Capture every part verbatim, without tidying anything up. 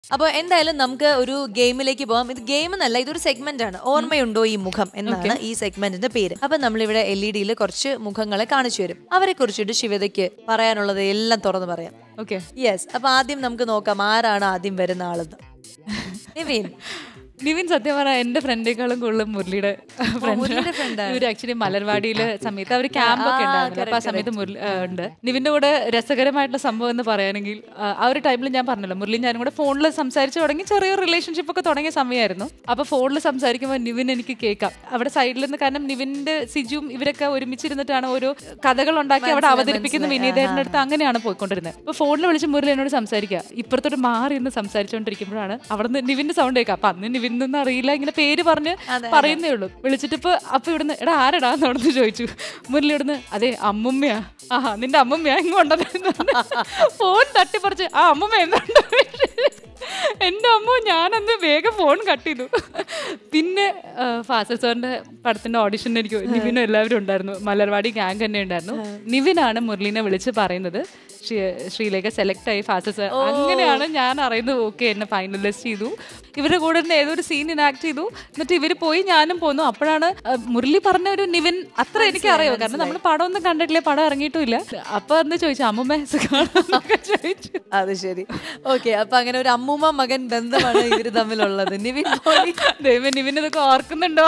അപ്പോൾ എന്തായാലും നമുക്ക് ഒരു ഗെയിമിലേക്ക് പോകാം. ഇത് ഗെയിം എന്നല്ല, ഇതൊരു സെഗ്മെന്റ് ആണ്. ഓർമ്മയുണ്ടോ ഈ മുഖം എന്നാണ് ഈ സെഗ്മെന്റിന്റെ പേര്. അപ്പൊ നമ്മളിവിടെ എൽ ഇ ഡിയിൽ കുറച്ച് മുഖങ്ങളെ കാണിച്ചു തരും. അവരെ കുറിച്ചിട്ട് ശിവതയ്ക്ക് പറയാനുള്ളത് എല്ലാം തുറന്ന് പറയാം. Okay, yes. അപ്പൊ ആദ്യം നമുക്ക് നോക്കാം ആരാണ് ആദ്യം വരുന്ന ആളെന്ന്. നിവിൻ. നിവിൻ സത്യം പറഞ്ഞാൽ എന്റെ ഫ്രണ്ടേക്കാളും കൂടുതലും മുരളിയുടെ ഫ്രണ്ട്. ഇവര് ആക്ച്വലി മലർവാടിയിലെ സമയത്ത് അവർ ക്യാമ്പ് ഒക്കെ ഉണ്ടായിരുന്നു. അപ്പൊ ആ സമയത്ത് മുരളി ഉണ്ട്. നിവിന്റെ കൂടെ രസകരമായിട്ടുള്ള സംഭവം എന്ന് പറയുകയാണെങ്കിൽ ആ ഒരു ടൈമിൽ ഞാൻ പറഞ്ഞല്ലോ, മുരളി ഞാനും കൂടെ ഫോണിൽ സംസാരിച്ച് തുടങ്ങി ചെറിയൊരു റിലേഷൻഷിപ്പ് ഒക്കെ തുടങ്ങിയ സമയമായിരുന്നു. അപ്പൊ ഫോണിൽ സംസാരിക്കുമ്പോൾ നിവിൻ എനിക്ക് കേൾക്കാം അവിടെ സൈഡിൽ നിന്ന്. കാരണം നിവിന്റെ സിജുവും ഇവരൊക്കെ ഒരുമിച്ചിരുന്നിട്ടാണ് ഓരോ കഥകൾ ഉണ്ടാക്കി അവിടെ അവതരിപ്പിക്കുന്ന വിനീതേട്ടൻ്റെ അടുത്ത് അങ്ങനെയാണ് പോയിക്കൊണ്ടിരുന്നത്. അപ്പൊ ഫോണിൽ വിളിച്ച് മുരളി എന്നോട് സംസാരിക്കുക. ഇപ്പുറത്തോട്ട് മാറി എന്ന് സംസാരിച്ചുകൊണ്ടിരിക്കുമ്പോഴാണ് അവിടെ നിന്ന് നിവിന്റെ സൗണ്ട് കേൾക്കാം. അപ്പൊ അന്ന് നിവിൻ ഒന്നും അറിയില്ല, ഇങ്ങനെ പേര് പറഞ്ഞ് പറയുന്നേ ഉള്ളൂ. വിളിച്ചിട്ട് ഇപ്പൊ അപ്പൊ ഇവിടുന്ന് എടാ ആരടാന്ന് അവിടുന്ന് ചോദിച്ചു. മുരളി ഇവിടുന്ന് അതെ അമ്മുമ്മയാ. ആഹാ നിന്റെ അമ്മുമ്മയാ ഇങ്ങോട്ടു ഫോൺ തട്ടിപ്പറിച്ച് ആ അമ്മുമ്മ എന്തുണ്ട് എന്റെ അമ്മ. ഞാനന്ന് വേഗം ഫോൺ കട്ട് ചെയ്തു. പിന്നെ ഫാസിൽ സാറിന്റെ പടത്തിന്റെ ഓഡിഷൻ എനിക്ക് നിവിനും എല്ലാവരും ഉണ്ടായിരുന്നു. മലർവാടി ഗ്യാങ് തന്നെ ഉണ്ടായിരുന്നു. നിവിനാണ് മുരളീനെ വിളിച്ച് പറയുന്നത് ശ്രീലേഖ സെലക്ട് ആയി ഫാസിൽ സാർ. അങ്ങനെയാണ് ഞാൻ അറിയുന്നത്. ഓക്കെ എന്നെ ഫൈനലിസ്റ്റ് ചെയ്തു. ഇവരുടെ കൂടെ തന്നെ ഏതൊരു സീൻ ഇനാക്ട് ചെയ്തു. എന്നിട്ട് ഇവര് പോയി ഞാനും പോന്നു. അപ്പോഴാണ് മുരളി പറഞ്ഞ ഒരു നിവിൻ അത്ര എനിക്ക് അറിയോ, കാരണം നമ്മൾ പടം ഒന്നും കണ്ടിട്ടില്ല, പടം ഇറങ്ങിയിട്ടില്ല. അപ്പൊ അന്ന് ചോദിച്ചു അമ്മൂമ്മ ചോദിച്ചു. അത് ശരി, ഓക്കെ. അപ്പൊ അങ്ങനെ ഒരു അമ്മൂമ്മ മകൻ ബന്ധമാണ് ഇവര് തമ്മിലുള്ളത്. നിവിൻ ദൈവം നിവിൻ ഇതൊക്കെ ഓർക്കുന്നുണ്ടോ?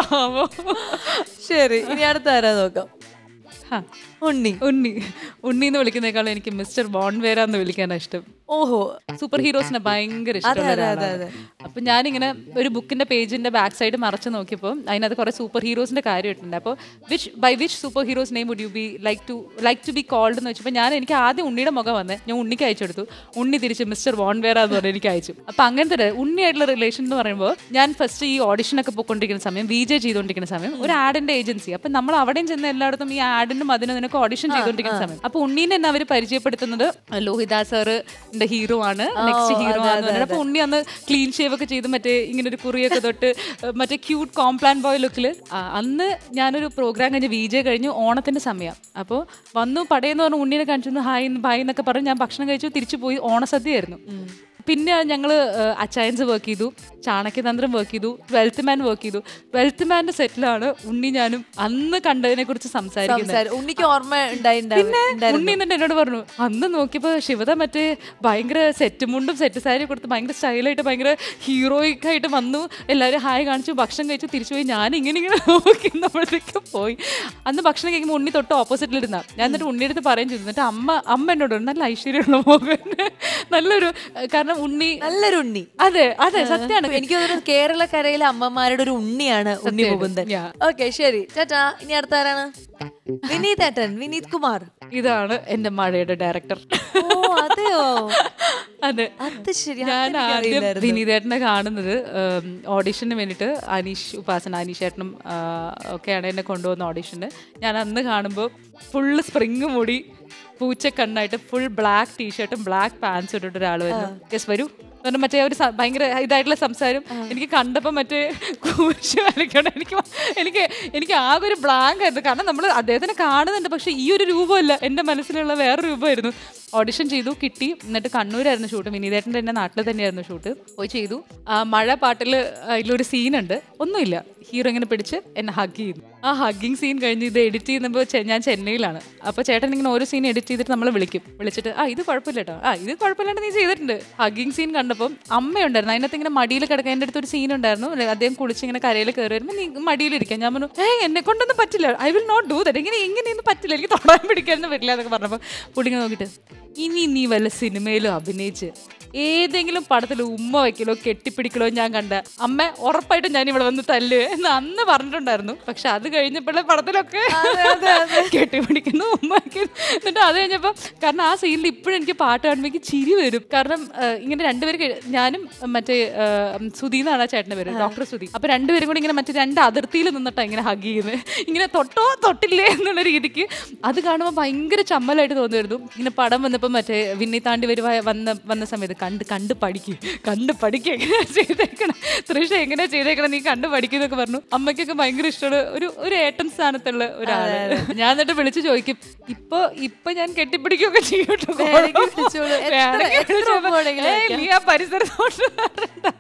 ശരി, ഇനി അടുത്ത ആരാ നോക്കാം. ഉണ്ണി. ഉണ്ണി ഉണ്ണി എന്ന് വിളിക്കുന്നേക്കാളും എനിക്ക് മിസ്റ്റർ മോൺവേര എന്ന് വിളിക്കാനാണ് ഇഷ്ടം. ഓഹോ, സൂപ്പർ ഹീറോസിനെ ഭയങ്കര ഇഷ്ടമാണ്. അപ്പൊ ഞാനിങ്ങനെ ഒരു ബുക്കിന്റെ പേജിന്റെ ബാക്ക് സൈഡ് മറച്ചു നോക്കിയപ്പോൾ അതിനകത്ത് കുറെ സൂപ്പർ ഹീറോസിന്റെ കാര്യം ഇട്ടുണ്ട്. അപ്പോൾ which by which super heroes name would you be like to like to be called എന്ന് വെച്ചപ്പോൾ ഞാൻ എനിക്ക് ആദ്യം ഉണ്ണിയുടെ മുഖം വന്നേ, ഞാൻ ഉണ്ണിക്ക് അയച്ചെടുത്തു. ഉണ്ണി തിരിച്ച് മിസ്റ്റർ മോൺവേര എന്ന് പറഞ്ഞ് എനിക്ക് അയച്ചു. അപ്പൊ അങ്ങനത്തെ ഉണ്ണിയായിട്ടുള്ള റിലേഷൻ എന്ന് പറയുമ്പോൾ ഞാൻ ഫസ്റ്റ് ഈ ഓഡിഷനൊക്കെ പോയിക്കൊണ്ടിരിക്കുന്ന സമയം, വി ജെ ചെയ്തുകൊണ്ടിരിക്കുന്ന സമയം, ഒരു ആഡിന്റെ ഏജൻസി. അപ്പൊ നമ്മൾ അവിടെയും ചെന്ന് എല്ലായിടത്തും ഈ ആഡിനും അതിനും ഇതിനൊക്കെ ഓഡിഷൻ ചെയ്തുകൊണ്ടിരിക്കുന്ന സമയം അപ്പൊ ഉണ്ണീനെ തന്നെ അവര് പരിചയപ്പെടുത്തുന്നത് ലോഹിത സാറ് ഹീറോ ആണ്, നെക്സ്റ്റ് ഹീറോ ആണ്. അപ്പൊ ഉണ്ണി അന്ന് ക്ലീൻ ഷേവ് ഒക്കെ ചെയ്ത് മറ്റേ ഇങ്ങനെ ഒരു കുറിയൊക്കെ തൊട്ട് മറ്റേ ക്യൂട്ട് കോംപ്ലാൻ ബോയ് ലുക്കില്. അന്ന് ഞാനൊരു പ്രോഗ്രാം കഴിഞ്ഞ് വി ജെ കഴിഞ്ഞു, ഓണത്തിന്റെ സമയം. അപ്പോൾ വന്നു പടയെന്ന് പറഞ്ഞ ഉണ്ണീനെ കാണിച്ചു ഹായ് ബായ് എന്നൊക്കെ പറഞ്ഞ് ഞാൻ ഭക്ഷണം കഴിച്ചു, തിരിച്ചു പോയി. ഓണസദ്യയായിരുന്നു. പിന്നെ ഞങ്ങൾ അച്ചയൻസ് വർക്ക് ചെയ്തു, ചാണക്യതന്ത്രം വർക്ക് ചെയ്തു, ട്വൽത്ത് മാൻ വർക്ക് ചെയ്തു. ട്വൽത്ത് മാൻ്റെ സെറ്റിലാണ് ഉണ്ണി ഞാനും അന്ന് കണ്ടതിനെ കുറിച്ച് സംസാരിക്കുന്നത്. ഉണ്ണിക്ക് ഓർമ്മ പിന്നെ ഉണ്ണി എന്നിട്ട് എന്നോട് പറഞ്ഞു അന്ന് നോക്കിയപ്പോൾ ശിവത മറ്റേ ഭയങ്കര സെറ്റ് മുണ്ടും സെറ്റ് സാരി കൊടുത്ത് ഭയങ്കര സ്റ്റൈലായിട്ട് ഭയങ്കര ഹീറോയിക് ആയിട്ട് വന്നു, എല്ലാവരും ഹായ് കാണിച്ചു, ഭക്ഷണം കഴിച്ചു, തിരിച്ചു പോയി. ഞാൻ ഇങ്ങനെ ഇങ്ങനെ നോക്കുന്നപ്പോഴത്തേക്ക് പോയി. അന്ന് ഭക്ഷണം കഴിക്കുമ്പോൾ ഉണ്ണി തൊട്ട് ഓപ്പോസിറ്റിലിരുന്ന ഞാൻ എന്നിട്ട് ഉണ്ണിയുടെ അടുത്ത് പറയുകയും ചെയ്തു. എന്നിട്ട് അമ്മ അമ്മ എന്നോട് നല്ല ഐശ്വര്യമുള്ള മുഖം, നല്ലൊരു, കാരണം ഉണ്ണി നല്ലൊരു ഉണ്ണി. അതെ അതെ സത്യമാണ്. എനിക്ക് തോന്നുന്നു കേരളക്കരയിലെ അമ്മമാരുടെ ഒരു ഉണ്ണിയാണ് ഉണ്ണി മുകുന്ദൻ. ഓക്കെ ശരി, ചേട്ടാ ഇനി അടുത്ത ആരാണ്? വിനീത് ഏട്ടൻ, വിനീത് കുമാർ. ഇതാണ് എന്റെ മഴയുടെ ഡയറക്ടർ. അതെയോ? അതെ, അത് ശരി. ഞാൻ ആദ്യം വിനീതേട്ടനെ കാണുന്നത് ഓഡിഷന് വേണ്ടിയിട്ട് അനീഷ് ഉപാസന അനീഷേട്ടനും ഒക്കെയാണ് എന്നെ കൊണ്ടുപോകുന്ന ഓഡിഷന്. ഞാൻ അന്ന് കാണുമ്പോൾ ഫുള്ള് സ്പ്രിങ് മുടി, പൂച്ചക്കണ്ണായിട്ട്, ഫുൾ ബ്ലാക്ക് ടീഷർട്ടും ബ്ലാക്ക് പാൻസും ഇട്ടിട്ട് ഒരാൾ വരുന്നു. യെസ് വരൂ പറഞ്ഞാൽ മറ്റേ ഒരു ഭയങ്കര ഇതായിട്ടുള്ള സംസാരം എനിക്ക് കണ്ടപ്പോൾ മറ്റേ കുരിശ് വരയ്ക്കണം. എനിക്ക് എനിക്ക് എനിക്ക് ആകെ ഒരു ബ്ലാങ്ക് ആയിരുന്നു. കാരണം നമ്മൾ അദ്ദേഹത്തിനെ കാണുന്നുണ്ട്, പക്ഷെ ഈ ഒരു രൂപമല്ല എൻ്റെ മനസ്സിലുള്ള വേറൊരു രൂപമായിരുന്നു. ഓഡിഷൻ ചെയ്തു, കിട്ടി. എന്നിട്ട് കണ്ണൂരായിരുന്നു ഷൂട്ട്. വിനീതേട്ടൻ്റെ എൻ്റെ നാട്ടിൽ തന്നെയായിരുന്നു ഷൂട്ട്. പോയി ചെയ്തു. മഴ പാട്ടിൽ അതിലൊരു സീനുണ്ട്, ഒന്നുമില്ല, ഹീറോ ഇങ്ങനെ പിടിച്ച് എന്നെ ഹഗ് ചെയ്യുന്നു. ആ ഹഗ്ഗിങ് സീൻ കഴിഞ്ഞ് ഇത് എഡിറ്റ് ചെയ്യുമ്പോൾ ഞാൻ ചെന്നൈയിലാണ്. അപ്പോൾ ചേട്ടൻ ഇങ്ങനെ ഓരോ സീൻ എഡിറ്റ് ചെയ്തിട്ട് നമ്മൾ വിളിക്കും. വിളിച്ചിട്ട് ആ ഇത് കുഴപ്പമില്ല കേട്ടോ, ആ ഇത് കുഴപ്പമില്ലാണ്ട് നീ ചെയ്തിട്ടുണ്ട്. ഹഗ്ഗിങ് സീൻ കണ്ടപ്പോൾ അമ്മയുണ്ടായിരുന്നു അതിനകത്ത്. ഇങ്ങനെ മടിയിൽ കിടക്കാൻ എൻ്റെ അടുത്തൊരു സീൻ ഉണ്ടായിരുന്നു. അദ്ദേഹം കുളിച്ച് ഇങ്ങനെ കരയിൽ കയറി വരുമ്പോൾ നീ മടിയിലിരിക്കാം. ഞാൻ പറഞ്ഞു ഏ എന്നെ കൊണ്ടൊന്നും പറ്റില്ല, I will not do that, ഇങ്ങനെ ഇങ്ങനെയൊന്നും പറ്റില്ല, എനിക്ക് തൊടാൻ പിടിക്കാനൊന്നും പറ്റില്ല എന്നൊക്കെ പറഞ്ഞപ്പോൾ പുള്ളിങ്ങനെ നോക്കിയിട്ട് ഇനി നീ വല്ല സിനിമയിലും അഭിനയിച്ച് ഏതെങ്കിലും പടത്തിൽ ഉമ്മ വയ്ക്കലോ കെട്ടിപ്പിടിക്കലോ ഞാൻ കണ്ട അമ്മ ഉറപ്പായിട്ടും ഞാൻ ഇവിടെ വന്ന് തല്ല് എന്ന് അന്ന് പറഞ്ഞിട്ടുണ്ടായിരുന്നു. പക്ഷെ അത് കഴിഞ്ഞപ്പോഴുള്ള പടത്തിലൊക്കെ കെട്ടിപ്പിടിക്കുന്നു, ഉമ്മ വയ്ക്കുന്നു. എന്നിട്ട് അത് കഴിഞ്ഞപ്പോൾ കാരണം ആ സീനിൽ ഇപ്പോഴും എനിക്ക് പാട്ട് കാണുമ്പോൾ എനിക്ക് ചിരി വരും. കാരണം ഇങ്ങനെ രണ്ടുപേര്, ഞാനും മറ്റേ സുധി എന്നാണ് ആ ചേട്ടൻ്റെ പേര്, ഡോക്ടർ സുധി. അപ്പൊ രണ്ടുപേരും കൂടി ഇങ്ങനെ മറ്റേ രണ്ട് അതിർത്തിയിൽ നിന്നിട്ടാണ് ഇങ്ങനെ ഹഗ് ചെയ്യുന്നത്, ഇങ്ങനെ തൊട്ടോ തൊട്ടില്ലേ എന്നുള്ള രീതിക്ക്. അത് കാണുമ്പോൾ ഭയങ്കര ചമ്മലായിട്ട് തോന്നുമായിരുന്നു. ഇങ്ങനെ പടം വന്നപ്പോൾ വന്നപ്പോൾ മറ്റേ വിണ്ണി താണ്ടി വരുവാ വന്ന വന്ന സമയത്ത് കണ്ട് കണ്ട് പഠിക്കും കണ്ട് പഠിക്കുക എങ്ങനെയാ ചെയ്തേക്കണം, തൃഷ എങ്ങനെയാ ചെയ്തേക്കണം, നീ കണ്ട് പഠിക്കുന്നൊക്കെ പറഞ്ഞു. അമ്മയ്ക്കൊക്കെ ഭയങ്കര ഇഷ്ടമുള്ള ഒരു ഒരു ഏട്ടൻ സ്ഥാനത്തുള്ള ഒരാള്. ഞാൻ എന്നിട്ട് വിളിച്ചു ചോദിക്കും, ഇപ്പൊ ഇപ്പൊ ഞാൻ കെട്ടിപ്പിടിക്കുകയൊക്കെ ചെയ്യൂട്ടോ, നീ ആ പരിസരത്തോട്ട്